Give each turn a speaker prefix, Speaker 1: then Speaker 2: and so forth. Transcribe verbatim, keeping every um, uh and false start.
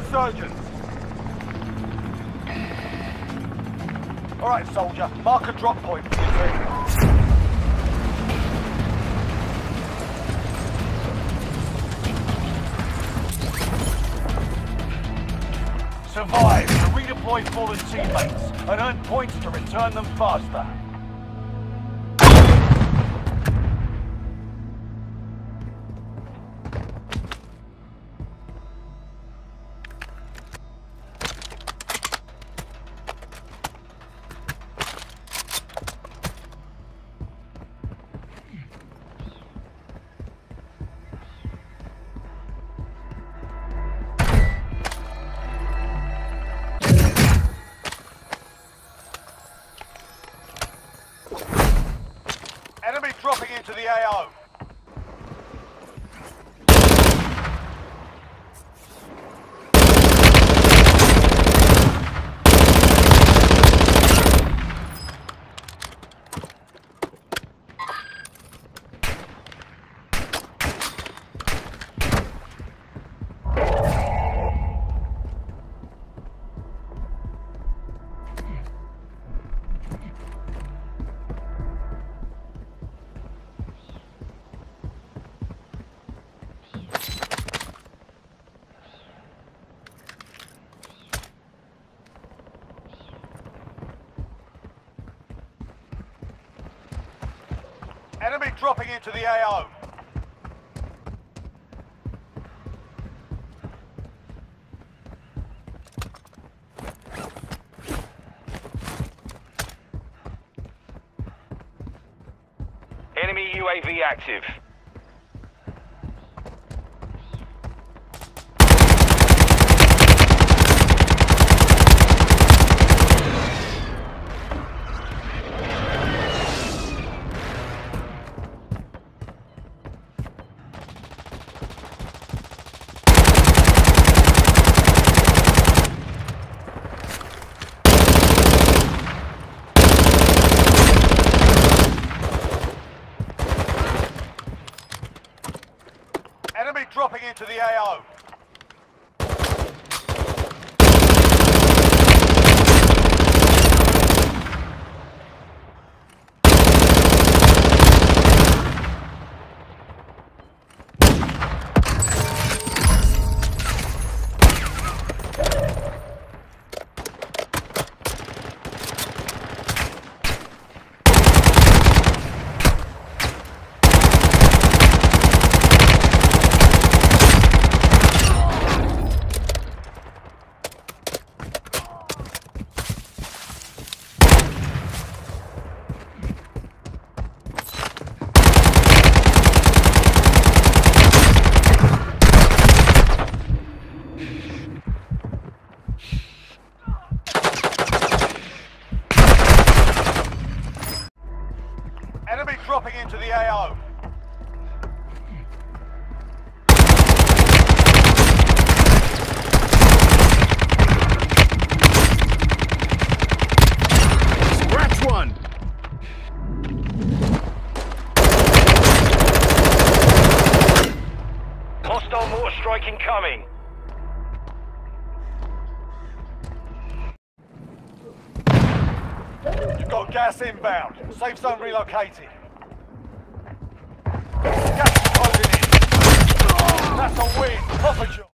Speaker 1: resurgence. Alright, soldier. Mark a drop point for your team. Survive to redeploy fallen teammates and earn points to return them faster. Enemy dropping into the A O. Enemy dropping into the A O.
Speaker 2: Enemy U A V active. Enemy dropping into the A O. Enemy dropping into the A O.
Speaker 3: Scratch one!
Speaker 2: Hostile mortar strike incoming.
Speaker 1: You've got gas inbound. Safe zone relocated. Gas is closing in. That's a win. Proper job.